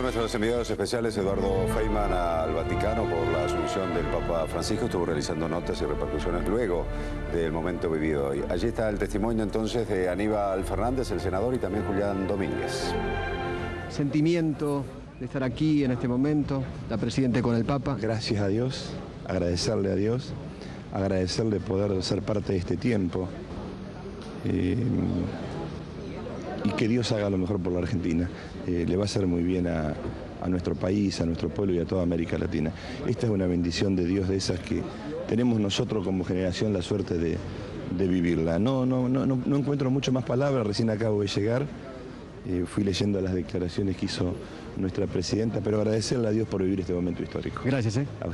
nuestros enviados especiales, Eduardo Feynman, al Vaticano por la asunción del Papa Francisco. Estuvo realizando notas y repercusiones luego del momento vivido hoy. Allí está el testimonio entonces de Aníbal Fernández, el senador, y también Julián Domínguez. Sentimiento de estar aquí en este momento, la Presidente con el Papa. Gracias a Dios, agradecerle a Dios, agradecerle poder ser parte de este tiempo. Y que Dios haga lo mejor por la Argentina. Le va a hacer muy bien a nuestro país, a nuestro pueblo y a toda América Latina. Esta es una bendición de Dios, de esas que tenemos nosotros como generación la suerte de vivirla. No encuentro mucho más palabras, recién acabo de llegar. Fui leyendo las declaraciones que hizo nuestra presidenta, pero agradecerle a Dios por vivir este momento histórico. Gracias.